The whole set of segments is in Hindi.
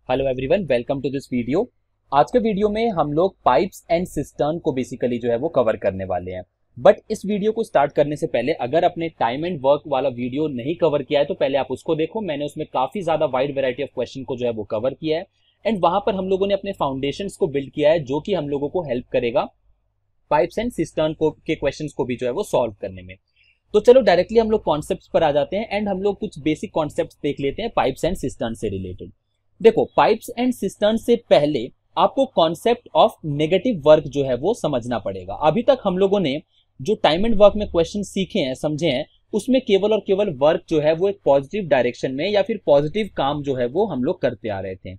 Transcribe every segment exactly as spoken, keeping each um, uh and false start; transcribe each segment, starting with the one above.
Hello everyone, welcome to this video. आज के वीडियो में हम लोग पाइप्स एंड सिस्टर्न को बेसिकली जो है वो कवर करने वाले हैं। बट इस वीडियो को स्टार्ट करने से पहले अगर आपने टाइम एंड वर्क वाला वीडियो नहीं कवर किया है तो पहले आप उसको देखो। मैंने उसमें काफी ज्यादा वाइड वैरायटी ऑफ क्वेश्चन को जो है वो कवर किया है एंड वहां पर हम लोगों ने अपने फाउंडेशंस को बिल्ड किया है जो कि हम लोगों को हेल्प करेगा पाइप्स एंड सिस्टर्न को के क्वेश्चंस को भी जो है वो सॉल्व करने में। तो चलो डायरेक्टली हम लोग कॉन्सेप्ट्स पर आ जाते हैं एंड हम लोग कुछ बेसिक कॉन्सेप्ट्स देख लेते हैं पाइप्स एंड सिस्टर्न से रिलेटेड। देखो, पाइप्स एंड सिस्टर्न से पहले आपको कॉन्सेप्ट ऑफ नेगेटिव वर्क जो है वो समझना पड़ेगा। अभी तक हम लोगों ने जो टाइम एंड वर्क में क्वेश्चन सीखे हैं, समझे हैं, उसमें केवल और केवल वर्क जो है वो एक पॉजिटिव डायरेक्शन में या फिर पॉजिटिव काम जो है वो हम लोग करते आ रहे थे।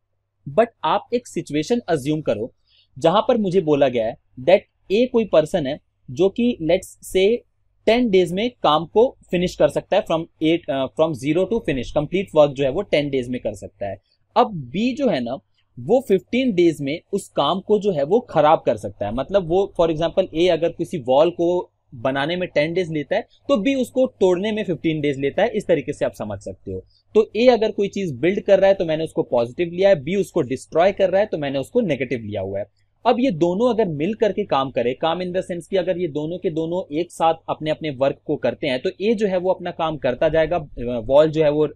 बट आप एक सिचुएशन अज्यूम करो जहां पर मुझे बोला गया है दैट ए कोई पर्सन है जो कि लेट्स से टेन डेज में काम को फिनिश कर सकता है, from eight from zero to finish complete work जो है वो टेन डेज में कर सकता है। अब बी जो है ना वो फिफ्टीन डेज में उस काम को जो है वो खराब कर सकता है। मतलब वो फॉर एग्जांपल ए अगर किसी वॉल को बनाने में टेन डेज लेता है तो बी उसको तोड़ने में फिफ्टीन डेज लेता है। इस तरीके से आप समझ सकते हो। तो ए अगर कोई चीज बिल्ड कर रहा है तो मैंने उसको पॉजिटिव लिया है, बी उसको डिस्ट्रॉय कर रहा है तो मैंने उसको नेगेटिव लिया हुआ है। अब ये दोनों अगर मिल करके काम करे, काम इन द सेंस कि अगर ये दोनों के दोनों एक साथ अपने अपने वर्क को करते हैं तो ए जो है वो अपना काम करता जाएगा, वॉल जो है वो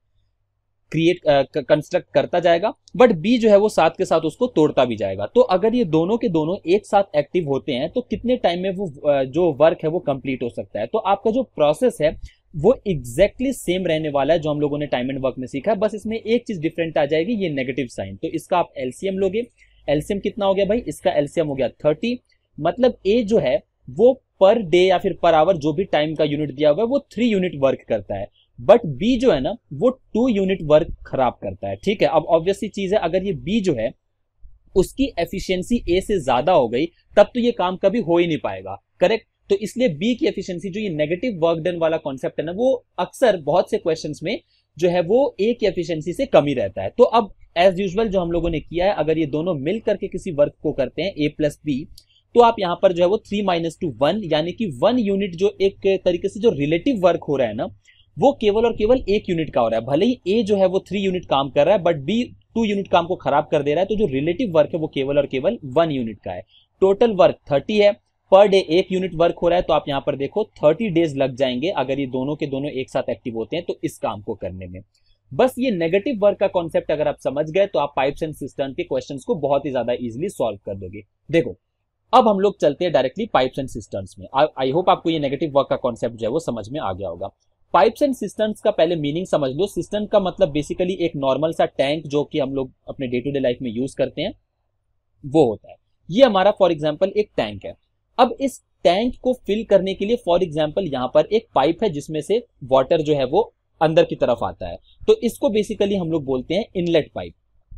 क्रिएट कंस्ट्रक्ट करता जाएगा, बट बी जो है वो साथ के साथ उसको तोड़ता भी जाएगा। तो अगर ये दोनों के दोनों एक साथ एक्टिव होते हैं तो कितने टाइम में वो uh, जो वर्क है वो कंप्लीट हो सकता है। तो आपका जो प्रोसेस है वो एग्जैक्टली सेम रहने वाला है जो हम लोगों ने टाइम एंड वर्क में सीखा है। बस इसमें एक चीज डिफरेंट आ जाएगी, ये नेगेटिव साइन। तो इसका आप एलसीएम लोगे। एलसीएम कितना हो गया भाई? इसका एलसीएम हो गया थर्टी। मतलब ए जो है वो पर डे या फिर पर आवर जो भी टाइम का यूनिट दिया हुआ है वो थ्री यूनिट वर्क करता है, बट बी जो है ना वो टू यूनिट वर्क खराब करता है। ठीक है, अब ऑब्वियसली चीज है, अगर ये बी जो है उसकी एफिशिएंसी ए से ज्यादा हो गई तब तो ये काम कभी हो ही नहीं पाएगा। करेक्ट? तो इसलिए बी की एफिशिएंसी, जो ये नेगेटिव वर्क डन वाला कॉन्सेप्ट है ना, वो अक्सर बहुत से क्वेश्चंस में जो है वो ए की एफिशिएंसी से कम ही रहता है। तो अब एज यूजुअल जो हम लोगों ने किया है, अगर ये दोनों मिल करके किसी वर्क को करते हैं ए प्लस बी, तो आप यहां पर जो है वो थ्री माइनस टू वन यानी कि वन यूनिट जो एक तरीके से जो रिलेटिव वर्क हो रहा है ना वो केवल और केवल एक यूनिट का हो रहा है। भले ही ए जो है वो थ्री यूनिट काम कर रहा है बट बी टू यूनिट काम को खराब कर दे रहा है, तो जो रिलेटिव वर्क है वो केवल और केवल वन यूनिट का है। टोटल वर्क थर्टी है, पर डे एक यूनिट वर्क हो रहा है, तो आप यहां पर देखो थर्टी डेज लग जाएंगे अगर ये दोनों के दोनों एक साथ एक्टिव होते हैं तो इस काम को करने में। बस ये नेगेटिव वर्क का कॉन्सेप्ट अगर आप समझ गए तो आप पाइप्स एंड सिस्टर्न के क्वेश्चंस को बहुत ही ज्यादा इजीली सॉल्व कर दोगे। देखो, अब हम लोग चलते हैं डायरेक्टली पाइप्स एंड सिस्टर्न्स में। आई होप आपको ये नेगेटिव वर्क का कॉन्सेप्ट जो है वो समझ में आ गया होगा। पाइप्स एंड सिस्टर्न्स का पहले मीनिंग समझ लो। सिस्टर्न का मतलब बेसिकली एक नॉर्मल सा टैंक जो कि हम लोग अपने डे टू डे लाइफ में यूज करते हैं वो होता है। ये हमारा फॉर एग्जांपल एक टैंक है। अब इस टैंक को फिल करने के लिए फॉर एग्जांपल यहां पर एक पाइप है जिसमें से वाटर जो है वो अंदर की तरफ आता है, तो इसको बेसिकली हम लोग बोलते हैं इनलेट पाइप।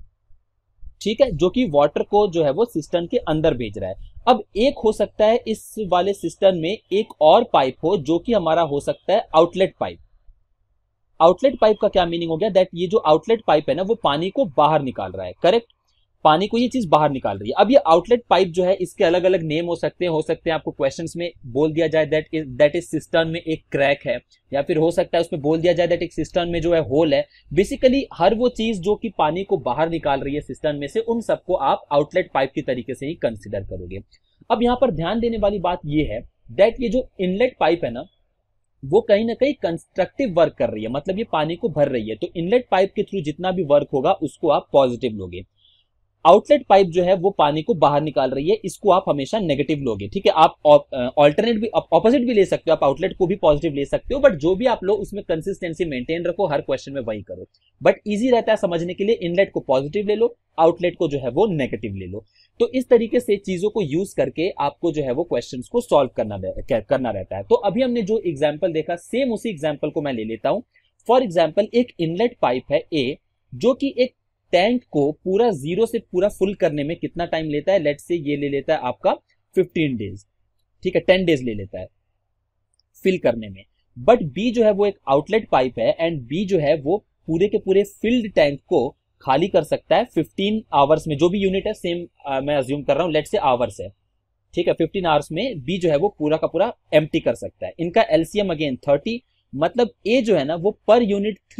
ठीक है, जो कि वाटर को जो है वो सिस्टर्न के अंदर भेज रहा है। अब एक हो सकता है इस वाले सिस्टर्न में एक और पाइप हो जो कि हमारा हो सकता है आउटलेट पाइप। आउटलेट पाइप का क्या मीनिंग हो गया? दैट ये जो आउटलेट पाइप है ना वो पानी को बाहर निकाल रहा है। करेक्ट? पानी को ये चीज बाहर निकाल रही है। अब ये आउटलेट पाइप जो है इसके अलग अलग नेम हो सकते हैं हो सकते हैं आपको क्वेश्चंस में बोल दिया जाए that is that is cistern में एक क्रैक है, या फिर हो सकता है उसमें बोल दिया जाए दैट एक सिस्टर्न में जो है होल है। बेसिकली हर वो चीज जो कि पानी को बाहर निकाल रही है सिस्टर्न में से, उन सबको आप आउटलेट पाइप की तरीके से ही कंसिडर करोगे। अब यहां पर ध्यान देने वाली बात यह है दैट ये जो इनलेट पाइप है ना वो कहीं ना कहीं कंस्ट्रक्टिव वर्क कर रही है, मतलब ये पानी को भर रही है। तो इनलेट पाइप के थ्रू जितना भी वर्क होगा उसको आप पॉजिटिव लोगे। आउटलेट पाइप जो है वो पानी को बाहर निकाल रही है, इसको आप हमेशा नेगेटिव लोगे। ठीक है, आप ऑल्टरनेट भी ऑपोजिट भी ले सकते हो, आप आउटलेट को भी पॉजिटिव ले सकते हो, बट जो भी आप लो उसमें कंसिस्टेंसी मेंटेन रखो, हर क्वेश्चन में वही करो। बट इजी रहता है समझने के लिए, इनलेट को पॉजिटिव ले लो, आउटलेट को जो है वो नेगेटिव ले लो। तो इस तरीके से चीजों को यूज करके आपको जो है वो क्वेश्चंस को सॉल्व करना करना रहता है। तो अभी हमने जो एग्जाम्पल देखा सेम उसी एग्जाम्पल को मैं ले लेता हूं। फॉर एग्जाम्पल एक इनलेट पाइप है ए जो कि एक टैंक को पूरा जीरो से पूरा फुल करने में कितना टाइम लेता है? लेट्स से ये ले लेता है आपका फिफ्टीन डेज। ठीक है, टेन डेज ले लेता है फिल करने में। बट बी जो है वो एक आउटलेट पाइप है एंड बी जो है वो पूरे के पूरे फिल्ड टैंक को खाली कर सकता है फिफ्टीन आवर्स में। जो भी यूनिट है सेम आ, मैं अज्यूम कर रहा हूं, लेट्स से आवर्स है। ठीक है, फिफ्टीन आवर्स में बी जो है वो पूरा का पूरा एम्प्टी कर सकता है। इनका एलसीएम अगेन थर्टी, मतलब ए जो है ना वो पर यूनिट थ्री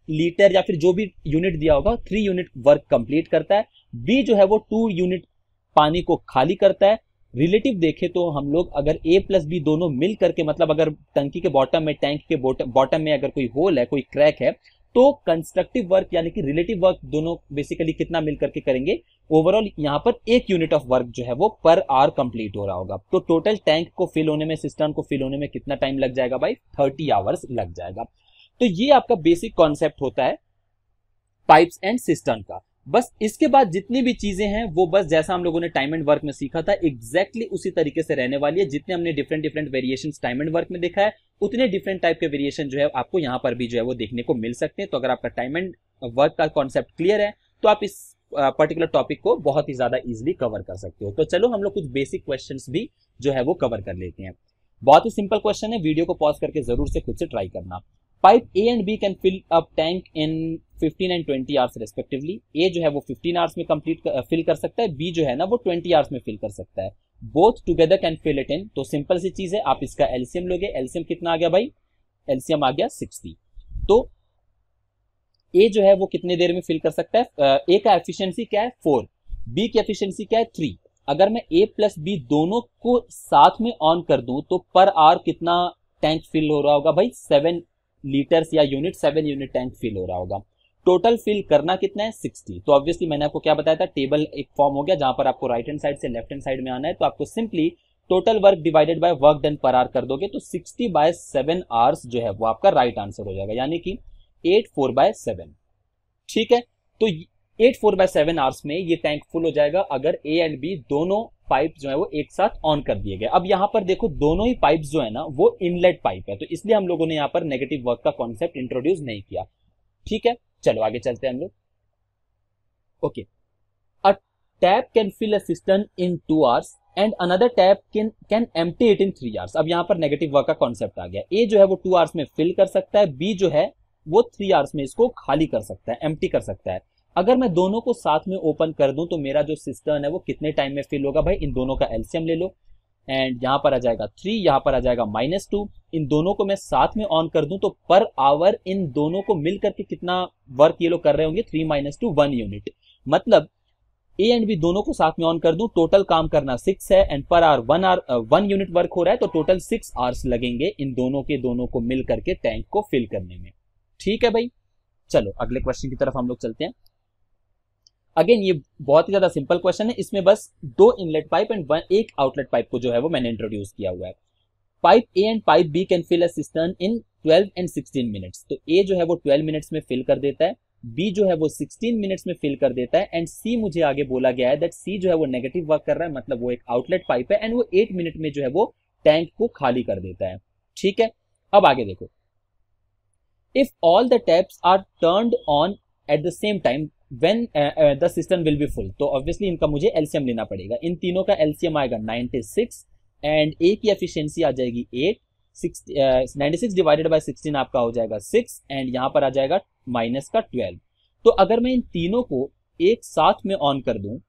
लीटर या फिर जो भी यूनिट दिया होगा थ्री यूनिट वर्क कंप्लीट करता है। बी जो है वो टू यूनिट पानी को खाली करता है। रिलेटिव देखें तो हम लोग अगर ए प्लस बी दोनों मिल करके, मतलब अगर टंकी के बॉटम में, टैंक के बॉटम में अगर कोई होल है, कोई क्रैक है, तो कंस्ट्रक्टिव वर्क यानी कि रिलेटिव वर्क दोनों बेसिकली कितना मिल करके करेंगे, ओवरऑल यहां पर एक यूनिट ऑफ वर्क जो है वो पर आवर कंप्लीट हो रहा होगा। तो टोटल टैंक को फिल होने में, सिस्टम को फिल होने में कितना टाइम लग जाएगा भाई? थर्टी आवर्स लग जाएगा। तो ये आपका बेसिक कॉन्सेप्ट होता है पाइप्स एंड सिस्टम का। बस इसके बाद जितनी भी चीजें हैं वो बस जैसा हम लोगों ने टाइम एंड वर्क में सीखा था एग्जैक्टली उसी तरीके से रहने वाली है। जितने हमने different different variations time and work में देखा है, उतने डिफरेंट टाइप के वेरिएशन जो है आपको यहां पर भी जो है वो देखने को मिल सकते हैं। तो अगर आपका टाइम एंड वर्क का कॉन्सेप्ट क्लियर है तो आप इस पर्टिकुलर टॉपिक को बहुत ही ज्यादा इजिली कवर कर सकते हो। तो चलो हम लोग कुछ बेसिक क्वेश्चंस भी जो है वो कवर कर लेते हैं। बहुत ही सिंपल क्वेश्चन है, वीडियो को पॉज करके जरूर से खुद से ट्राई करना। Pipe A and B can fill up tank in fifteen and twenty hours respectively. A जो है वो फिफ्टीन आवर्स में कंप्लीट फिल कर सकता है, बी जो है ना वो ट्वेंटी आवर्स में फिल कर सकता है। Both together can fill it in. तो सिंपल सी चीज है, आप इसका एलसीएम लोगे। एलसीएम कितना आ गया भाई? एलसीएम आ गया सिक्सटी। तो ए जो है वो कितने देर में फिल कर सकता है? ए का एफिशिएंसी क्या है? फोर। बी की एफिशिएंसी क्या है? थ्री। अगर मैं ए प्लस बी दोनों को साथ में ऑन कर दूं तो पर आवर कितना टैंक फिल हो रहा होगा भाई? सेवन लीटर्स या unit, seven unit tank fill हो रहा होगा। टोटल फिल करना कितना है? सिक्सटी। तो ऑब्वियसली मैंने आपको क्या बताया था, टेबल एक फॉर्म हो गया जहां पर आपको राइट हैंड साइड से लेफ्ट हैंड साइड में आना है। तो आपको simply total work divided by work done per hour कर दोगे तो सिक्सटी बाय सेवन आवर्स जो है वो आपका राइट आंसर हो जाएगा, यानी कि एट फोर बाय सेवन। ठीक है, तो eight four by seven hours में ये टैंक फुल हो जाएगा अगर ए एंड बी दोनों पाइप जो है वो एक साथ ऑन कर दिए गए। अब यहां पर देखो दोनों ही पाइप जो है ना वो इनलेट पाइप है, तो इसलिए हम लोगों ने यहां पर नेगेटिव वर्क का कॉन्सेप्ट इंट्रोड्यूस नहीं किया। ठीक है, चलो आगे चलते हैं हम लोग। Okay, a tap can fill a system in two hours and another tap can can empty it in three hours. अब यहां पर नेगेटिव वर्क का कॉन्सेप्ट आ गया। ए जो है वो टू आवर्स में फिल कर सकता है, बी जो है वो थ्री आवर्स में इसको खाली कर सकता है, एम्प्टी कर सकता है। अगर मैं दोनों को साथ में ओपन कर दूं तो मेरा जो सिस्टम है वो कितने टाइम में फिल होगा भाई? इन दोनों का एलसीएम ले लो एंड यहां पर आ जाएगा थ्री, यहां पर आ जाएगा माइनस टू। इन दोनों को मैं साथ में ऑन कर दूं तो पर आवर इन दोनों को मिल करके कितना वर्क ये लोग कर रहे होंगे? Three minus two, one unit. मतलब ए एंड बी दोनों को साथ में ऑन कर दूं, टोटल काम करना सिक्स है and per hour one hour one unit work हो रहा है, तो टोटल सिक्स आवर्स लगेंगे इन दोनों के दोनों को मिल करके टैंक को फिल करने में। ठीक है भाई, चलो अगले क्वेश्चन की तरफ हम लोग चलते हैं। अगेन ये बहुत ही ज्यादा सिंपल क्वेश्चन है, इसमें बस दो इनलेट पाइप एंड वन एक आउटलेट पाइप को जो है वो मैंने इंट्रोड्यूस किया हुआ है। Pipe A and pipe B can fill a system in twelve and sixteen minutes. तो ए जो है वो ट्वेल्व मिनट्स में फिल कर देता है, बी जो है वो सिक्सटीन मिनट्स में फिल कर देता है एंड सी मुझे आगे बोला गया है दैट सी जो है वो नेगेटिव वर्क कर रहा है, मतलब वो एक आउटलेट पाइप है एंड वो एट मिनट में जो है वो टैंक को खाली कर देता है। ठीक है, अब आगे देखो, if all the taps are turned on at the same time when the system will be full. तो ऑब्वियसली इनका मुझे एलसीएम लेना पड़ेगा। इन तीनों का एलसीएम आएगा नाइंटी सिक्स एंड ए की एफिशिएंसी आ जाएगी eight. Ninety six divided by sixteen आपका हो जाएगा सिक्स एंड यहां पर आ जाएगा माइनस का ट्वेल्व। तो अगर मैं इन तीनों को एक साथ में ऑन कर दूं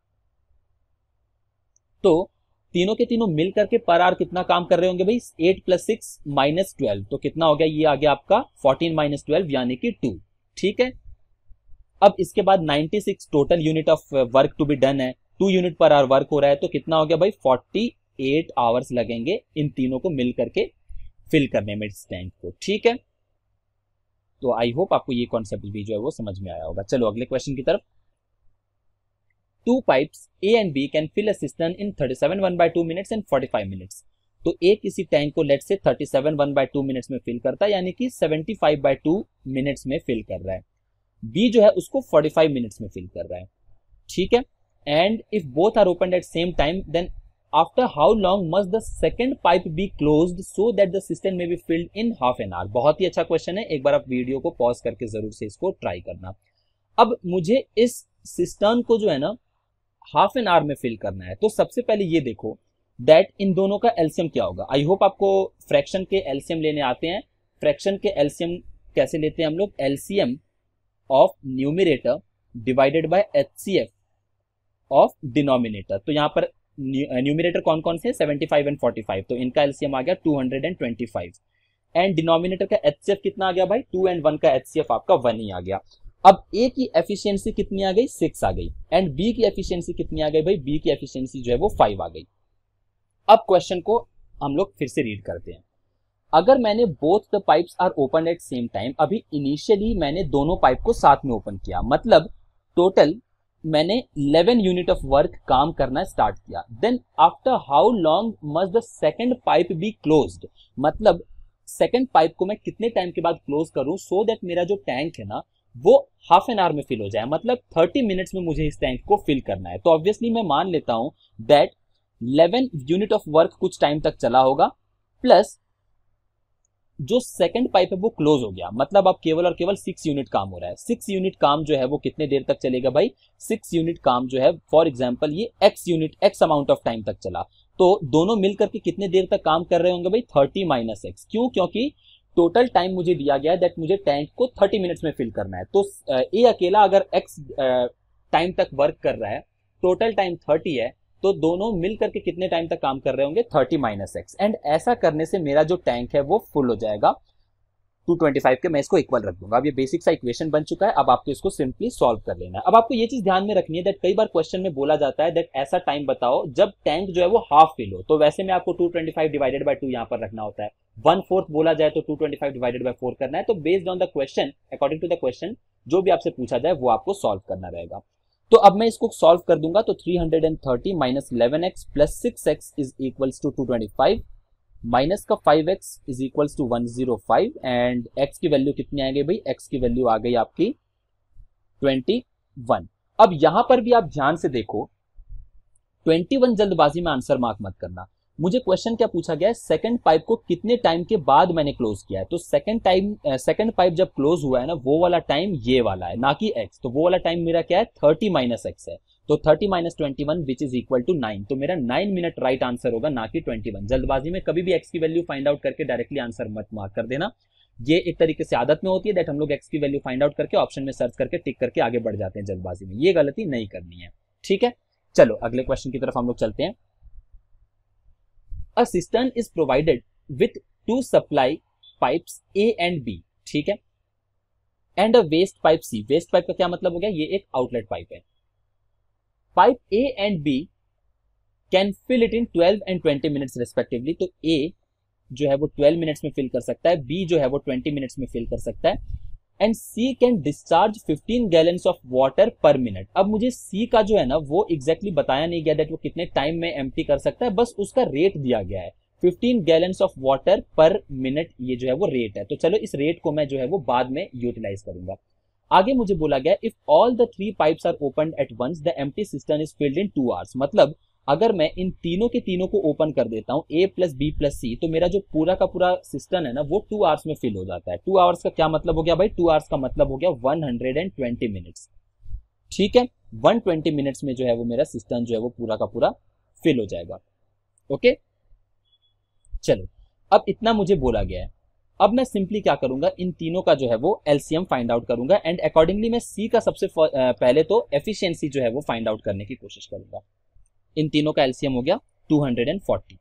तो तीनों के तीनों मिल करके पर आवर कितना काम कर रहे होंगे भाई? Eight plus six minus twelve, तो कितना हो गया? ये आ गया आपका फोर्टीन माइनस ट्वेल्व यानी कि टू। ठीक है, अब इसके बाद ninety six total unit of work to be done है, two unit per hour work हो रहा है, तो कितना हो गया भाई? फोर्टी एट आवर्स लगेंगे इन तीनों को मिल करके फिल करने में इस टैंक को। ठीक है, तो आई होप आपको ये कॉन्सेप्ट भी जो है वो समझ में आया होगा। चलो अगले क्वेश्चन की तरफ। Two pipes A and B can fill a system in thirty seven one by two minutes and forty five minutes. तो ए किसी टैंक को let say thirty seven one by two minutes में फिल करता है, यानी कि seventy five by two minutes में फिल कर रहा है। बी जो है उसको फोर्टी फाइव मिनट्स में फिल कर रहा है। ठीक है, and if both are open at same time then after how long must the second pipe be closed so that the system may be filled in half an hour. बहुत ही अच्छा क्वेश्चन है, एक बार आप वीडियो को पॉज करके जरूर से इसको ट्राई करना। अब मुझे इस सिस्टम को जो है ना हाफ एन आवर में फिल करना है, तो सबसे पहले ये देखो दैट इन दोनों का एलसीएम क्या होगा। आई होप आपको फ्रैक्शन के एलसीएम लेने आते हैं। फ्रैक्शन के एलसीएम कैसे लेते हैं हम लोग? LCM of numerator divided by HCF of denominator. तो यहां पर न्यूमरेटर कौन कौन से? Seventy five and forty five, तो इनका एलसीएम आ गया two hundred twenty five and denominator का एचसीएफ कितना आ गया भाई, टू एंड वन का एचसीएफ आपका वन ही आ गया। अब ए की एफिशिएंसी कितनी आ गई, सिक्स आ गई, एंड बी की एफिशिएंसी कितनी आ गई भाई, बी की एफिशिएंसी जो है वो फाइव आ गई। अब क्वेश्चन को हम लोग फिर से रीड करते हैं। अगर मैंने both the pipes are open at same time, अभी इनिशियली मैंने दोनों पाइप को साथ में ओपन किया, मतलब टोटल मैंने इलेवन यूनिट ऑफ वर्क काम करना स्टार्ट किया। Then after how long must the second pipe be closed, मतलब सेकंड पाइप को मैं कितने टाइम के बाद क्लोज करूं सो दैट मेरा जो टैंक है ना वो हाफ एन आवर में फिल हो जाए, मतलब थर्टी मिनट्स में मुझे इस टैंक को फिल करना है। तो ऑब्वियसली मैं मान लेता हूं that eleven unit of work कुछ टाइम तक चला होगा, प्लस जो सेकंड पाइप है वो क्लोज हो गया, मतलब अब केवल और केवल सिक्स यूनिट काम हो रहा है। सिक्स यूनिट काम जो है वो कितने देर तक चलेगा भाई, सिक्स यूनिट काम जो है फॉर एग्जांपल ये X unit X amount of time तक चला, तो दोनों मिलकर के कितने देर तक काम कर रहे होंगे भाई, थर्टी माइनस एक्स। क्यों, क्योंकि टोटल टाइम मुझे दिया गया है दैट मुझे टैंक को थर्टी मिनट्स में फिल करना है। तो ए अकेला अगर एक्स टाइम तक वर्क कर रहा है, टोटल टाइम थर्टी है, तो दोनों मिल करके कितने टाइम तक काम कर रहे होंगे, थर्टी माइनस एक्स। एंड ऐसा करने से मेरा जो टैंक है वो फुल हो जाएगा टू ट्वेंटी फाइव के, मैं इसको इक्वल रख दूंगा। अब ये बेसिक सा इक्वेशन बन चुका है, अब आपको इसको सिंपली सॉल्व कर लेना है। अब आपको ये चीज ध्यान में रखनी है दैट कई बार क्वेश्चन में बोला जाता है दैट ऐसा टाइम बताओ जब टैंक जो है वो हाफ फिल हो, तो वैसे में आपको two twenty five divided by two यहां पर रखना होता है। वन फोर्थ बोला जाए तो two twenty five divided by four करना है। तो based on the question, according to the question, जो भी आपसे पूछा जाए वो आपको सॉल्व करना रहेगा। तो अब मैं इसको सॉल्व कर दूंगा, तो three hundred thirty minus eleven X plus six X is equals to two twenty five, minus का five X is equals to one zero five, and x की वैल्यू कितनी आ गई भाई, x की वैल्यू आ गई आपकी ट्वेंटी वन। अब यहां पर भी आप ध्यान से देखो, ट्वेंटी वन जल्दबाजी में आंसर मार्क मत करना। मुझे क्वेश्चन क्या पूछा गया है, सेकंड पाइप को कितने टाइम के बाद मैंने क्लोज किया है। तो सेकंड टाइम सेकंड पाइप जब क्लोज हुआ है ना, वो वाला टाइम ये वाला है, ना कि x। तो वो वाला टाइम मेरा क्या है, थर्टी माइनस एक्स है। तो thirty minus twenty one which is equal to nine, तो मेरा नाइन मिनट राइट आंसर होगा, ना कि ट्वेंटी वन। जल्दबाजी में कभी भी x की वैल्यू फाइंड आउट करके डायरेक्टली आंसर मत मार्क कर देना। ये एक तरीके से आदत में होती है दैट हम लोग x की वैल्यू फाइंड आउट करके ऑप्शन में सर्च करके टिक करके आगे बढ़ जाते हैं जल्दबाजी में, ये गलती नहीं करनी है, ठीक है। चलो अगले क्वेश्चन की तरफ हम लोग चलते हैं। A cistern is provided with two supply pipes A and B, ठीक है, and a waste pipe C। waste pipe का क्या मतलब हो गया, ये एक आउटलेट पाइप है। Pipe A and B can fill it in twelve and twenty minutes respectively. तो A जो है वो ट्वेल्व मिनट्स में फिल कर सकता है, B जो है वो ट्वेंटी मिनट्स में फिल कर सकता है, and C can discharge fifteen gallons of water per minute. अब मुझे C का जो है ना वो एग्जैक्टली exactly बताया नहीं गया दैट वो कितने टाइम में एम्प्टी कर सकता है, बस उसका रेट दिया गया है fifteen gallons of water per minute, ये जो है वो रेट है। तो चलो इस रेट को मैं जो है वो बाद में यूटिलाइज करूंगा। आगे मुझे बोला गया if all the three pipes are open at once the empty cistern is filled in two hours, मतलब अगर मैं इन तीनों के तीनों को ओपन कर देता हूं, A plus B plus C, तो मेरा जो पूरा का पूरा सिस्टम है ना वो टू आवर्स में फिल हो जाता है। टू आवर्स का क्या मतलब हो गया भाई, टू आवर्स का मतलब हो गया वन हंड्रेड ट्वेंटी मिनट्स, ठीक है। वन ट्वेंटी मिनट्स में जो है वो मेरा सिस्टम जो है वो पूरा का पूरा फिल हो जाएगा, ओके। चलो अब इतना मुझे बोला गया है, अब मैं सिंपली क्या करूंगा, इन तीनों का जो है वो एलसीएम फाइंड आउट करूंगा, एंड अकॉर्डिंगली मैं सी का सबसे पहले तो एफिशिएंसी जो है वो फाइंड आउट करने की कोशिश करूंगा। इन तीनों का एलसीएम हो गया टू हंड्रेड फोर्टी।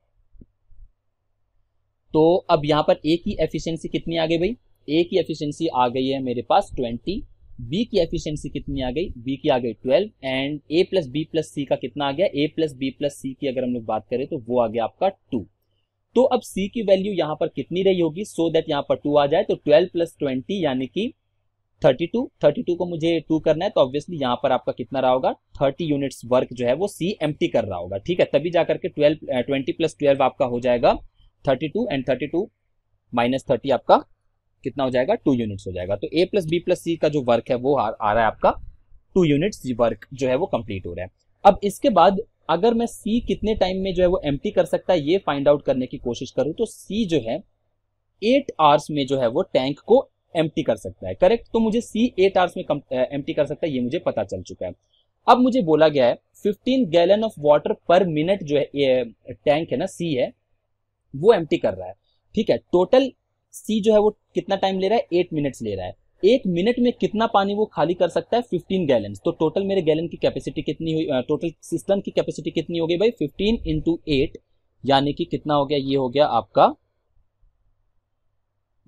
तो अब यहां पर ए की एफिशिएंसी कितनी आ गई भाई, ए की एफिशिएंसी आ गई है मेरे पास ट्वेंटी, बी की एफिशिएंसी कितनी आ गई, बी की आ गई twelve, and A plus B plus C का कितना आ गया, A plus B plus C की अगर हम लोग बात करें तो वो आ गया आपका टू। तो अब सी की वैल्यू यहां पर कितनी रही होगी, सो दैट यहां पर टू आ जाए, तो ट्वेल्व प्लस ट्वेंटी यानी कि थर्टी टू। थर्टी टू को मुझे टू करना है, तो ऑब्वियसली यहां पर आपका कितना रहा होगा, थर्टी यूनिट्स वर्क जो है वो सी एम्प्टी कर रहा होगा, ठीक है। तभी जाकर के ट्वेल्व ट्वेंटी प्लस ट्वेल्व आपका हो जाएगा thirty two, and thirty two minus thirty आपका कितना हो जाएगा, टू यूनिट्स हो जाएगा। तो A plus B plus C का जो वर्क है वो आ, आ रहा है आपका टू यूनिट्स वर्क जो है वो कंप्लीट हो रहा है। अब इसके बाद अगर मैं सी कितने टाइम में जो है वो एम्प्टी कर सकता है ये फाइंड आउट करने की कोशिश करूं, तो सी जो है एट आवर्स में जो है वो टैंक को एम्प्टी कर सकता है, करेक्ट। तो मुझे सी एट आवर्स में एम्प्टी कर सकता है, ये मुझे पता चल चुका है। अब मुझे बोला गया है fifteen gallon of water per minute जो है टैंक है ना सी है वो एम्प्टी कर रहा है, ठीक है। टोटल सी जो है वो कितना टाइम ले रहा है, एट मिनट्स ले रहा है। एक मिनट में कितना पानी वो खाली कर सकता है, फिफ्टीन गैलन। तो टोटल मेरे गैलन की कैपेसिटी कितनी हुई, टोटल सिस्टम की कैपेसिटी कितनी हो गई भाई, फिफ्टीन इंटू एट यानी कि कितना हो गया, ये हो गया आपका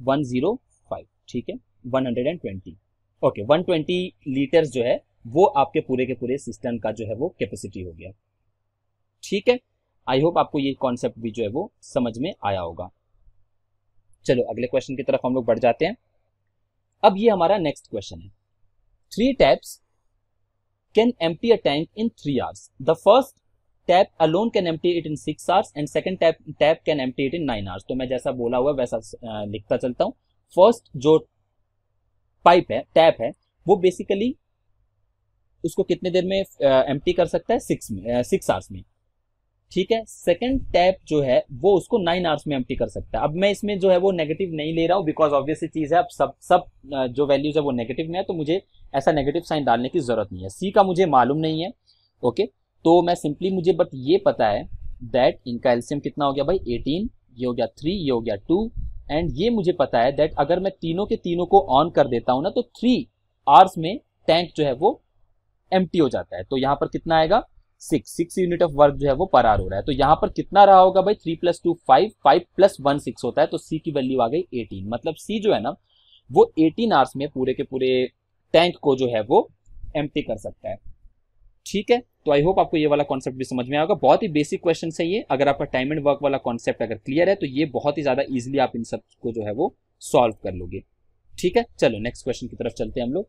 वन जीरो फाइव, ठीक है, one hundred twenty, okay, one twenty litres जो है वो आपके पूरे के पूरे सिस्टम का जो है वो कैपेसिटी हो गया, ठीक है। आई होप आपको ये कॉन्सेप्ट भी जो है वो समझ में आया होगा। चलो अगले क्वेश्चन की तरफ हम लोग बढ़ जाते हैं। अब ये हमारा नेक्स्ट क्वेश्चन है, three taps can empty a tank in three hours, the first tap alone can empty it in six hours and second tap tap can empty it in nine hours. तो मैं जैसा बोला हुआ वैसा आ, लिखता चलता हूं। फर्स्ट जो पाइप है, टैप है, वो बेसिकली उसको कितने देर में एम्प्टी कर सकता है, सिक्स में सिक्स आवर्स में, ठीक है। सेकंड टैप जो है वो उसको नाइन आवर्स में एम्प्टी कर सकता है। अब मैं इसमें जो है वो नेगेटिव नहीं ले रहा हूं, बिकॉज ऑब्वियस चीज है, अब सब सब जो वैल्यूज है वो नेगेटिव में है, तो मुझे ऐसा नेगेटिव साइन डालने की जरूरत नहीं है। सी का मुझे मालूम नहीं है, ओके, तो मैं सिंपली मुझे बट ये पता है दैट इनका एलसीएम कितना हो गया भाई, एटीन, ये हो गया थ्री, ये हो गया टू, एंड ये मुझे पता है दैट अगर मैं तीनों के तीनों को ऑन कर देता हूं ना तो थ्री आवर्स में टैंक जो है वो एम्प्टी हो जाता है। तो यहां पर कितना आएगा, six, six unit of work जो है वो पर आवर हो रहा है। तो यहां पर कितना रहा होगा भाई, three plus two five, five plus one six होता है, तो सी की वैल्यू आ गई एटीन। मतलब सी जो है ना वो एटीन आवर्स में पूरे के पूरे टैंक को जो है वो एम्प्टी कर सकता है, ठीक है। तो आई होप आपको ये वाला कॉन्सेप्ट भी समझ में आएगा। बहुत ही बेसिक क्वेश्चन है ये, अगर आपका टाइम एंड वर्क वाला कॉन्सेप्ट अगर क्लियर है तो ये बहुत ही ज्यादा इजिली आप इन सब को जो है वो सॉल्व कर लोगे, ठीक है। चलो नेक्स्ट क्वेश्चन की तरफ चलते हैं हम लोग।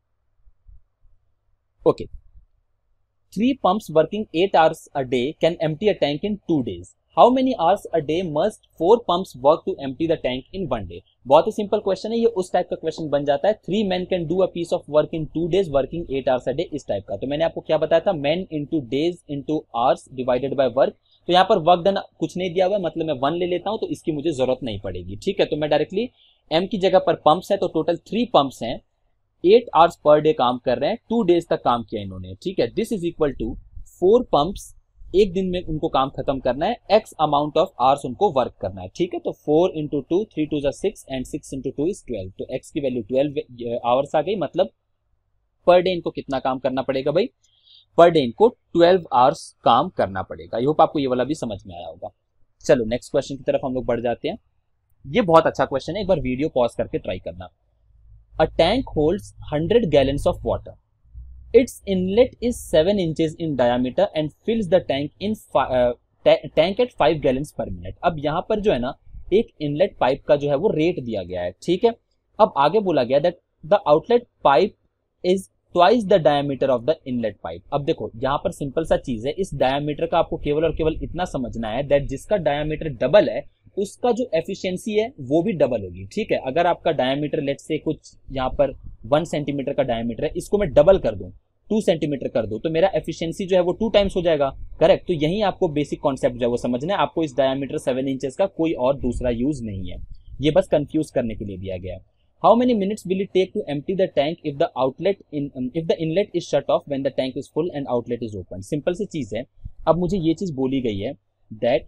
Okay, three pumps working eight hours a day can empty a tank in two days. How many hours a day must four pumps work to empty the tank in one day? बहुत ही सिंपल क्वेश्चन है ये, उस टाइप का क्वेश्चन बन जाता है। Three man can do a piece of work in two days working eight hours a day, इस टाइप का। तो मैंने आपको क्या बताया था, man into days into hours divided by work. तो यहाँ पर वर्क डन कुछ नहीं दिया हुआ है, मतलब मैं वन ले लेता हूँ तो इसकी मुझे जरूरत नहीं पड़ेगी, ठीक है। तो मैं डायरेक्टली एम की जगह पर पंप्स है, तो टोटल थ्री पंप्स हैं, एट आवर्स पर डे काम कर रहे हैं, टू डेज तक काम किया इन्होंने, ठीक है। This is equal to four pumps, एक दिन में उनको काम खत्म करना है, एक्स अमाउंट ऑफ आवर्स उनको वर्क करना है, ठीक है। तो four into two, three two जा six and six into two is twelve, तो एक्स की वैल्यू ट्वेल्व आवर्स आ गई। मतलब पर डे इनको कितना काम करना पड़ेगा भाई, पर डे इनको ट्वेल्व आवर्स काम करना पड़ेगा। आई होप आपको ये वाला भी समझ में आया होगा। चलो नेक्स्ट क्वेश्चन की तरफ हम लोग बढ़ जाते हैं। ये बहुत अच्छा क्वेश्चन है, एक बार वीडियो पॉज करके ट्राई करना। A tank holds one hundred gallons of water. Its inlet is seven inches in diameter and fills the tank in uh, ta tank at five gallons per minute. अब यहाँ पर जो है ना एक इनलेट पाइप का जो है वो रेट दिया गया है, ठीक है। अब आगे बोला गया that the outlet pipe is twice the diameter of the inlet pipe. अब देखो यहाँ पर सिंपल सा चीज है, इस डायमीटर का आपको केवल और केवल इतना समझना है दैट जिसका डायमीटर डबल है उसका जो एफिशिएंसी है वो भी डबल होगी, ठीक है। अगर आपका डायमीटर लेट से कुछ यहाँ पर वन सेंटीमीटर का डायमीटर है, इसको मैं डबल कर दूं, टू सेंटीमीटर कर दूं, तो मेरा एफिशिएंसी जो है वो टू टाइम्स हो जाएगा, करेक्ट। तो यही आपको बेसिक कॉन्सेप्ट जो है वो समझना है। आपको इस डायमीटर सेवन इंचेस का कोई और दूसरा यूज नहीं है, ये बस कंफ्यूज करने के लिए दिया गया है। How many minutes will it take to empty the tank if the outlet in if the inlet is shut off when the tank is full and outlet is open. Simple सी चीज है। अब मुझे ये चीज बोली गई है दैट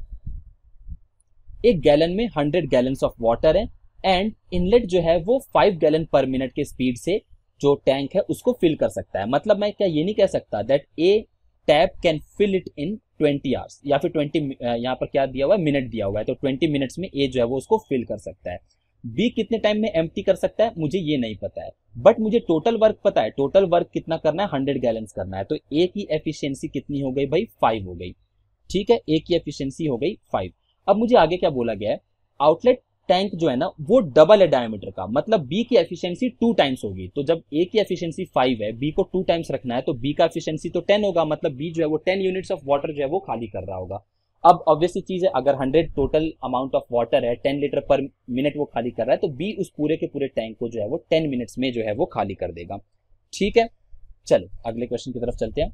एक गैलन में हंड्रेड गैलन ऑफ वाटर है एंड इनलेट जो है वो फाइव गैलन पर मिनट के स्पीड से जो टैंक है उसको फिल कर सकता है। मतलब मैं क्या ये नहीं कह सकता that A tap can fill it in twenty hours या फिर ट्वेंटी, यहाँ पर क्या दिया हुआ है, मिनट दिया हुआ है, तो ट्वेंटी मिनट्स में ए जो है वो उसको फिल कर सकता है। बी कितने टाइम में एम्प्टी कर सकता है मुझे ये नहीं पता है, बट मुझे टोटल वर्क पता है। टोटल वर्क कितना करना है, हंड्रेड गैलन करना है। तो ए की एफिशिएंसी कितनी हो गई भाई, फाइव हो गई, ठीक है। ए की एफिशिएंसी हो गई फाइव। अब मुझे आगे क्या बोला गया है, आउटलेट टैंक जो है ना वो डबल है डायमीटर का, मतलब बी की एफिशिएंसी टू टाइम्स होगी। तो जब ए की एफिशिएंसी फाइव है, बी को टू टाइम्स रखना है, तो बी का एफिशिएंसी तो टेन होगा, मतलब बी जो है वो टेन यूनिट्स ऑफ वाटर जो है वो खाली कर रहा होगा। अब ऑब्वियसली चीज है, अगर hundred total amount of water है, टेन लीटर पर मिनट वो खाली कर रहा है, तो बी उस पूरे के पूरे टैंक को जो है वो टेन मिनट्स में जो है वो खाली कर देगा, ठीक है। चलो अगले क्वेश्चन की तरफ चलते हैं।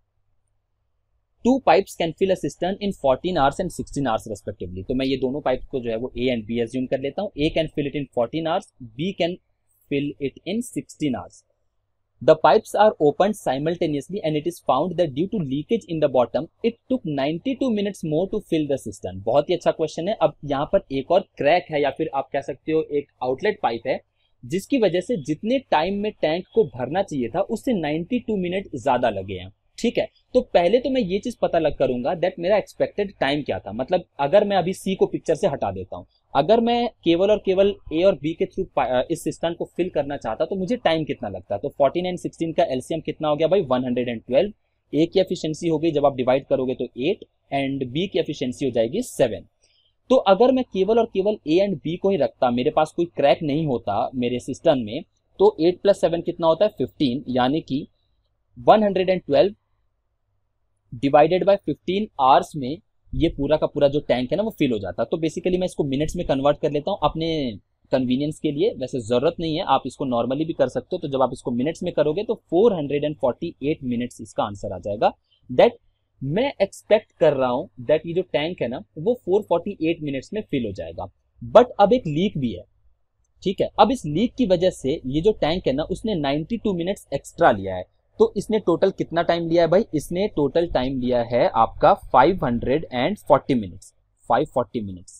Two pipes can fill a cistern in fourteen hours and sixteen hours respectively. तो मैं ये दोनों पाइप्स को जो है वो ए एंड बी एज्यूम कर लेता हूं। A can fill it in fourteen hours, B can fill it in sixteen hours. The pipes are opened simultaneously and it is found that due to leakage in the bottom, it took ninety-two minutes more to fill the cistern. बहुत ही अच्छा क्वेश्चन है। अब यहाँ पर एक और क्रैक है या फिर आप कह सकते हो एक आउटलेट पाइप है, जिसकी वजह से जितने टाइम में टैंक को भरना चाहिए था उससे बानवे मिनट ज्यादा लगे हैं, ठीक है, तो पहले तो मैं ये चीज पता लग करूंगा दैट मेरा एक्सपेक्टेड टाइम क्या था। मतलब अगर मैं अभी सी को पिक्चर से हटा देता हूं, अगर मैं केवल और केवल ए और बी के थ्रू इस सिस्टम को फिल करना चाहता तो मुझे टाइम कितना लगता। तो फोर्टीन एंड सिक्सटीन का एलसीएम कितना हो गया भाई, वन हंड्रेड ट्वेल्व। ए की एफिशिएंसी हो गई जब आप डिवाइड करोगे तो एट, एंड बी की एफिशिएंसी हो जाएगी सेवन। तो अगर मैं केवल और केवल ए एंड बी को ही रखता, मेरे पास कोई क्रैक नहीं होता मेरे सिस्टम में, तो एट प्लस सेवन कितना होता है, फिफ्टीन, यानी कि one hundred twelve divided by fifteen hours में ये पूरा का पूरा जो टैंक है ना वो फिल हो जाता। तो बेसिकली मैं इसको मिनट्स में कन्वर्ट कर लेता हूँ अपने कन्वीनियंस के लिए, वैसे जरूरत नहीं है, आप इसको नॉर्मली भी कर सकते हो। तो जब आप इसको मिनट्स में करोगे तो four hundred forty eight minutes इसका आंसर आ जाएगा। दैट मैं एक्सपेक्ट कर रहा हूं दैट ये जो टैंक है ना वो फोर फोर्टी एट मिनट्स में फिल हो जाएगा। बट अब एक लीक भी है, ठीक है। अब इस लीक की वजह से ये जो टैंक है ना उसने नाइंटी टू मिनट्स एक्स्ट्रा लिया है। तो इसने टोटल कितना टाइम लिया है भाई, इसने टोटल टाइम लिया है आपका five hundred forty minutes, five forty minutes,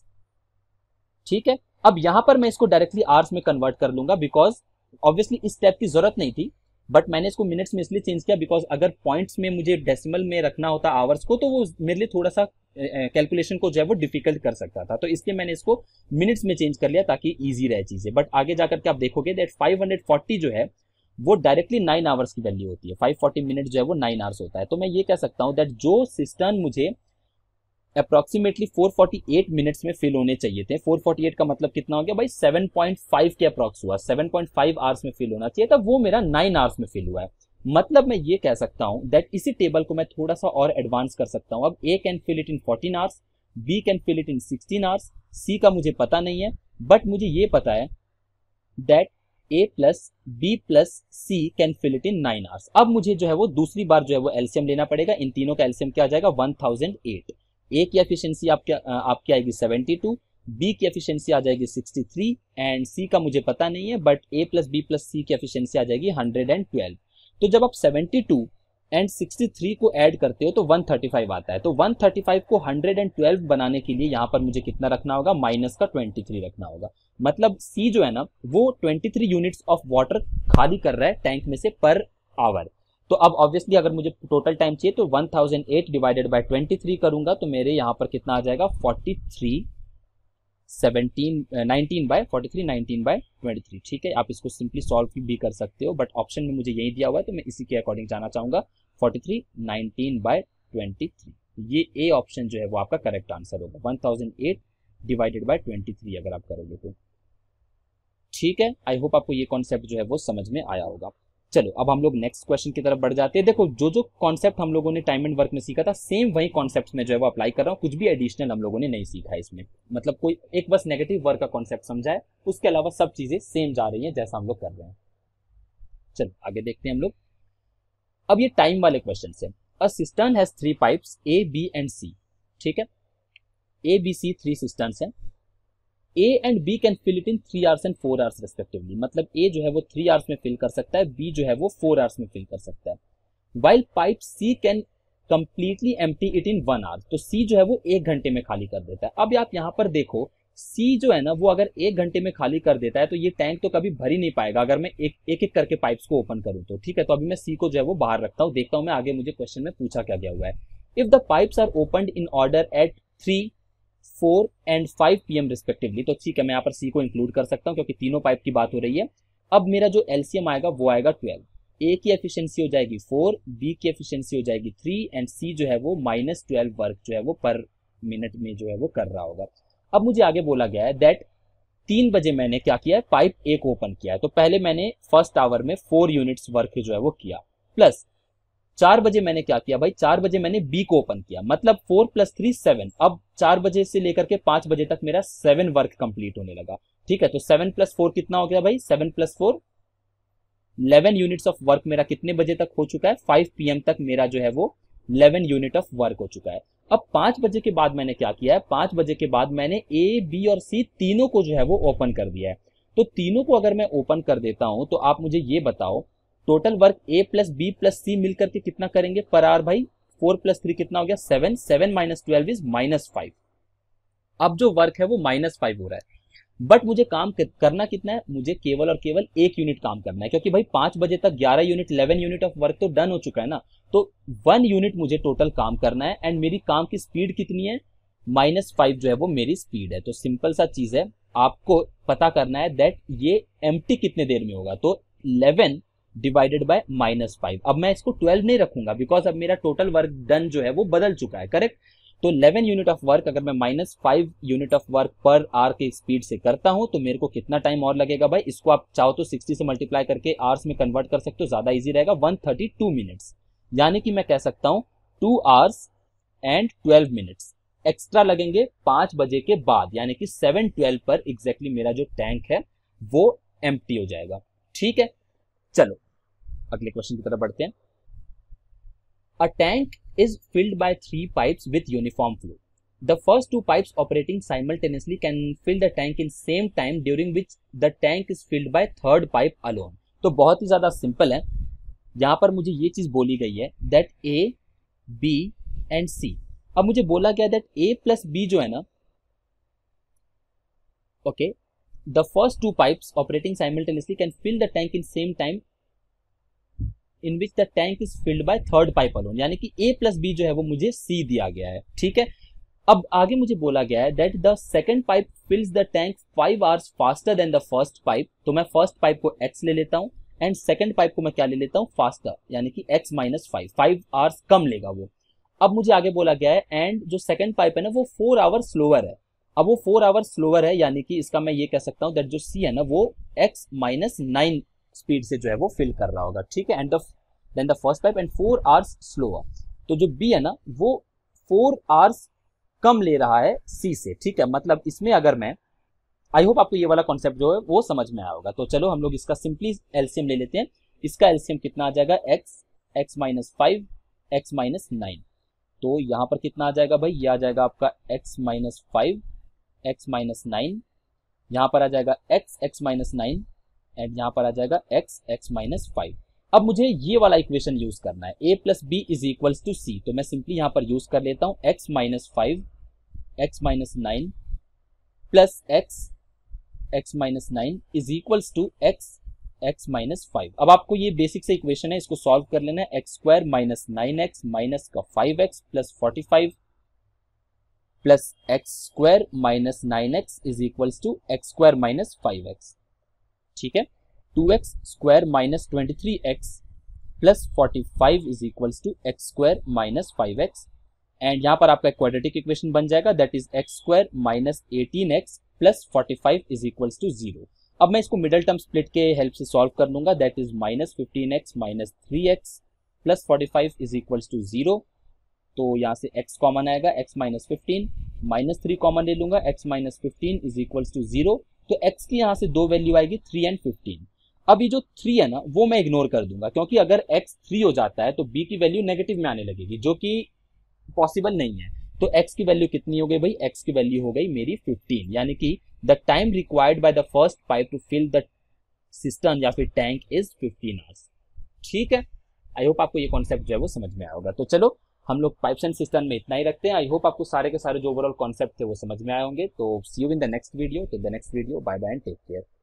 ठीक है। अब यहां पर मैं इसको डायरेक्टली आवर्स में कन्वर्ट कर लूंगा, बिकॉज ऑब्वियसली इस स्टेप की जरूरत नहीं थी, बट मैंने इसको मिनट्स में इसलिए चेंज किया बिकॉज अगर पॉइंट्स में मुझे डेसिमल में रखना होता आवर्स को तो वो मेरे लिए थोड़ा सा कैलकुलेशन को जो है वो डिफिकल्ट कर सकता था। तो इसलिए मैंने इसको मिनट्स में चेंज कर लिया ताकि ईजी रहे चीजें। बट आगे जाकर के आप देखोगे दैट फाइव हंड्रेड फोर्टी जो है वो डायरेक्टली नाइन आवर्स की वैल्यू होती है, फाइव फोर्टी मिनट जो है वो नाइन आवर्स होता है। तो मैं ये कह सकता हूं दैट जो सिस्टम मुझे approximately four forty eight minutes में फिल होने चाहिए थे, फोर फोर्टी एट का मतलब कितना हो गया भाई, सेवन पॉइंट फाइव के अप्रॉक्स हुआ, सेवन पॉइंट फाइव आवर्स में फिल होना चाहिए था, वो मेरा नाइन आवर्स में फिल हुआ है। मतलब मैं ये कह सकता हूं दैट इसी टेबल को मैं थोड़ा सा और एडवांस कर सकता हूं। अब A can fill it in fourteen hours, B can fill it in sixteen hours, C का मुझे पता नहीं है, बट मुझे ये पता है that A plus B plus C can fill it in nine hours. अब मुझे जो है वो दूसरी बार जो है वो एलसीएम लेना पड़ेगा। इन तीनों का एलसीएम क्या आ जाएगा, वन थाउजेंड एट। ए की एफिशिएंसी आपकी आपकी आएगी सेवेंटी टू, बी की एफिशिएंसी आ जाएगी सिक्सटी थ्री, एंड सी का मुझे पता नहीं है, but A plus B plus C की एफिशिएंसी आ जाएगी हंड्रेड ट्वेल्व। तो जब आप seventy two and sixty three को ऐड करते हो तो वन थर्टी फाइव आता है। तो वन थर्टी फाइव को हंड्रेड ट्वेल्व बनाने के लिए यहाँ पर मुझे कितना रखना होगा, माइनस का ट्वेंटी थ्री रखना होगा। मतलब सी जो है ना वो twenty three units of water खाली कर रहा है टैंक में से पर आवर। तो अब ऑब्वियसली अगर मुझे टोटल टाइम चाहिए तो one thousand eight divided by twenty three करूंगा तो मेरे यहाँ पर कितना आ जाएगा, forty three seventeen nineteen by forty three nineteen by twenty three, ठीक है। आप इसको सिंपली सॉल्व भी कर सकते हो, बट ऑप्शन में मुझे यही दिया हुआ है तो मैं इसी के अकॉर्डिंग जाना चाहूंगा, forty three nineteen by twenty three. ये ए ऑप्शन जो है वो आपका करेक्ट आंसर होगा, one thousand eight divided by twenty three अगर आप करोगे तो, ठीक है। आई होप आपको ये कॉन्सेप्ट जो है वो समझ में आया होगा। चलो अब हम लोग नेक्स्ट क्वेश्चन की तरफ बढ़ जाते हैं। देखो जो जो कॉन्सेप्ट हम लोगों ने टाइम एंड वर्क में सीखा था सेम वही कॉन्सेप्ट में जो है वो अप्लाई कर रहा हूँ, कुछ भी एडिशनल हम लोगों ने नहीं सीखा है इसमें। मतलब कोई एक बस नेगेटिव वर्क का कॉन्सेप्ट समझा है, उसके अलावा सब चीजें सेम जा रही हैं जैसा हम लोग कर रहे हैं। चलो आगे देखते हैं हम लोग। अब ये टाइम वाले क्वेश्चन है। A cistern has three pipes A B and C, ठीक है। A B C three cisterns हैं। A and B can fill it in three hours and four hours respectively. मतलब ए जो है वो थ्री आवर्स में फिल कर सकता है, बी जो है वो फोर आवर्स में फिल कर सकता है। While pipe C can completely empty it in one hour. तो सी जो है वो एक घंटे में खाली कर देता है। अब आप यहाँ पर देखो सी जो है ना वो अगर एक घंटे में खाली कर देता है तो ये टैंक तो कभी भर ही नहीं पाएगा अगर मैं एक एक एक करके पाइप्स को ओपन करूं तो, ठीक है। तो अभी मैं सी को जो है वो बाहर रखता हूं, देखता हूं मैं आगे मुझे क्वेश्चन में पूछा क्या गया हुआ है। If the pipes are opened in order at three four and five P M respectively, तो ठीक है मैं यहाँ पर सी को इंक्लूड कर सकता हूँ क्योंकि तीनों पाइप की बात हो रही है। अब मेरा जो एलसीएम आएगा वो आएगा ट्वेल्व। ए की एफिशिएंसी हो जाएगी फोर, बी की एफिशिएंसी हो जाएगी थ्री, एंड सी जो है वो माइनस ट्वेल्व वर्क जो है वो पर मिनट में जो है वो कर रहा होगा। अब मुझे आगे बोला गया है दैट तीन बजे मैंने क्या किया है, पाइप ए को ओपन किया है। तो पहले मैंने फर्स्ट आवर में फोर यूनिट्स वर्क जो है वो किया, प्लस चार बजे मैंने क्या किया भाई, चार बजे मैंने बी को ओपन किया, मतलब फोर प्लस थ्री सेवन। अब चार बजे से लेकर के पांच बजे तक मेरा सेवन वर्क कंप्लीट होने लगा, ठीक है। तो सेवन प्लस फोर कितना हो गया भाई, seven plus four eleven units of work मेरा कितने बजे तक हो चुका है, फाइव पी एम तक मेरा जो है वो इलेवन यूनिट ऑफ वर्क हो चुका है। अब पांच बजे के बाद मैंने क्या किया है, पांच बजे के बाद मैंने ए बी और सी तीनों को जो है वो ओपन कर दिया है। तो तीनों को अगर मैं ओपन कर देता हूं तो आप मुझे ये बताओ total work A plus B plus C मिलकर के कितना करेंगे पर आवर भाई, फोर प्लस थ्री कितना हो गया, seven, seven minus twelve is minus five. अब जो वर्क है वो माइनस फाइव हो रहा है। बट मुझे काम करना कितना है, मुझे केवल और केवल एक यूनिट काम करना है, क्योंकि भाई पांच बजे तक ग्यारह unit eleven unit of work तो डन हो चुका है ना, तो वन यूनिट मुझे टोटल काम करना है। एंड मेरी काम की स्पीड कितनी है, माइनस फाइव जो है वो मेरी स्पीड है। तो सिंपल सा चीज है, आपको पता करना है दैट ये एम्प्टी कितने देर में होगा। तो eleven divided by minus five. अब मैं इसको ट्वेल्व नहीं रखूंगा बिकॉज अब मेरा टोटल वर्क डन जो है वो बदल चुका है, करेक्ट। तो इलेवन यूनिट ऑफ वर्क अगर मैं minus five unit of work per hour के स्पीड से करता हूं तो मेरे को कितना टाइम और लगेगा भाई, इसको आप चाहो तो सिक्सटी से मल्टीप्लाई करके आवर्स में कन्वर्ट कर सकते हो, ज्यादा इजी रहेगा, वन थर्टी टू मिनट्स। यानी कि मैं कह सकता हूं two hours and twelve minutes extra लगेंगे पांच बजे के बाद, यानी कि सेवन ट्वेल्व पर एग्जैक्टली मेरा जो टैंक है वो एम्प्टी हो जाएगा। ठीक है, चलो अगले क्वेश्चन की तरफ बढ़ते हैं। A tank is filled by three pipes with uniform flow. The first two pipes operating simultaneously can fill the tank in same time during which the tank is filled by third pipe alone. तो बहुत ही ज्यादा सिंपल है, यहां पर मुझे ये चीज बोली गई है that A, B and C। अब मुझे बोला गया that A plus B जो है ना, okay, the first two pipes operating simultaneously can fill the tank in same time in which the tank is filled by third pipe alone। यानी कि A plus B जो है वो मुझे C दिया गया है, ठीक है। अब आगे मुझे बोला गया है that the second pipe fills the tank five hours faster than the first pipe। तो मैं फर्स्ट पाइप को X ले लेता हूं एंड सेकंड पाइप को मैं क्या ले लेता हूं, फास्टर, यानी कि X minus five, five hours कम लेगा वो। अब मुझे आगे बोला गया है एंड जो सेकंड पाइप है ना वो फोर आवर स्लोअर है। अब वो फोर आवर स्लोअर है यानी कि इसका मैं ये कह सकता हूं दैट जो C है ना वो X माइनस नाइन स्पीड से जो है वो फिल कर रहा होगा, ठीक है। And then the first pipe and four hours slower. तो जो बी है ना वो फोर आवर्स कम ले रहा है सी से, ठीक है। मतलब इसमें अगर मैं, आई होप आपको ये वाला कॉन्सेप्ट जो है वो समझ में आया होगा। तो चलो हम लोग इसका सिंपली एलसीएम ले लेते हैं। इसका एलसीएम कितना आ जाएगा, x, x minus five, x minus nine. तो यहां पर कितना आ जाएगा भाई, ये आ जाएगा आपका x minus five, x minus nine, यहां पर आ जाएगा x, x minus nine and यहां पर आ जाएगा एक्स, एक्स माइनस फाइव। अब मुझे ये वाला इक्वेशन यूज करना है, a plus b is equals to c. तो मैं सिंपली यहां पर यूज कर लेता हूं x minus five, x minus nine plus x, x minus nine is equals to x, x minus five. अब आपको ये बेसिक से इक्वेशन है, इसको सॉल्व कर लेना है। X square minus nine x minus का five x plus forty five plus x square minus nine x is equals to x square minus five x, ठीक है। Two x square minus twenty three x plus forty five is equals to x square minus five x and यहां पर आपका क्वाड्रेटिक इक्वेशन बन जाएगा that is x square minus eighteen x plus forty five is equals to zero. अब मैं इसको मिडल टर्म स्प्लिट के हेल्प से सॉल्व कर लूंगा that is minus fifteen x minus three x plus forty five is equals to zero. तो यहाँ से x कॉमन आएगा, x minus fifteen, minus three common ले लूंगा, x minus fifteen is equals to zero. तो x की यहाँ से दो वैल्यू आएगी, थ्री एंड फिफ्टीन। अब ये जो थ्री है ना वो मैं इग्नोर कर दूंगा क्योंकि अगर x थ्री हो जाता है तो b की वैल्यू नेगेटिव में आने लगेगी जो कि पॉसिबल नहीं है। तो x की वैल्यू कितनी हो गई भाई, x की वैल्यू हो गई मेरी फिफ्टीन, यानी कि the time required by the first pipe to fill the system या फिर टैंक इज फिफ्टीन आवर्स, ठीक है। आई होप आपको ये कॉन्सेप्ट जो है वो समझ में आया होगा। तो चलो हम लोग पाइप्स एंड सिस्टम में इतना ही रखते हैं। आई होप आपको सारे के सारे जो ओवरऑल कॉन्सेप्ट थे वो समझ में आए होंगे। तो see you in the next video, till the next video, bye bye and take care.